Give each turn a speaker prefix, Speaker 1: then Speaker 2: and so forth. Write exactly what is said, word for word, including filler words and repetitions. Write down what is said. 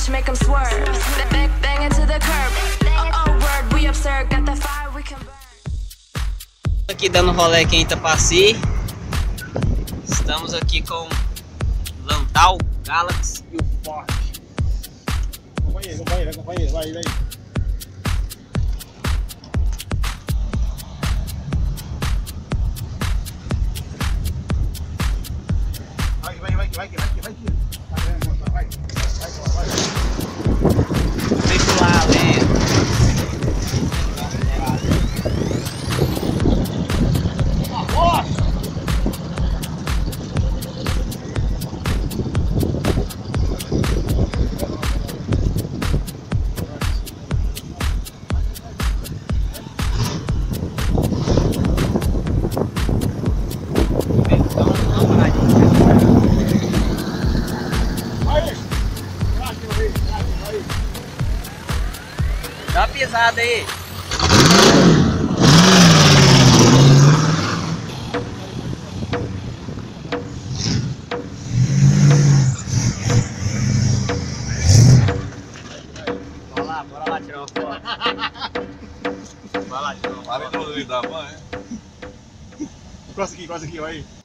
Speaker 1: watch, make them swerve. Bang, bang into the curb. Oh, oh, word, we absurd. Got the fire, we can burn.
Speaker 2: Aqui dando rolê aqui em Itapaci. Estamos aqui com Landau, Galaxy e o Ford.
Speaker 3: Acompanhe, acompanhe, acompanhe, vai, vai. Vai, vai, vai, vai, vai, vai. Vai, vai, vai.
Speaker 2: Vem pro lado, hein? Dá uma pisada aí. Bora lá, bora lá tirar uma foto.
Speaker 3: Vai lá,
Speaker 4: Para de dar, mãe.
Speaker 3: Costa aqui, costa aqui, vai.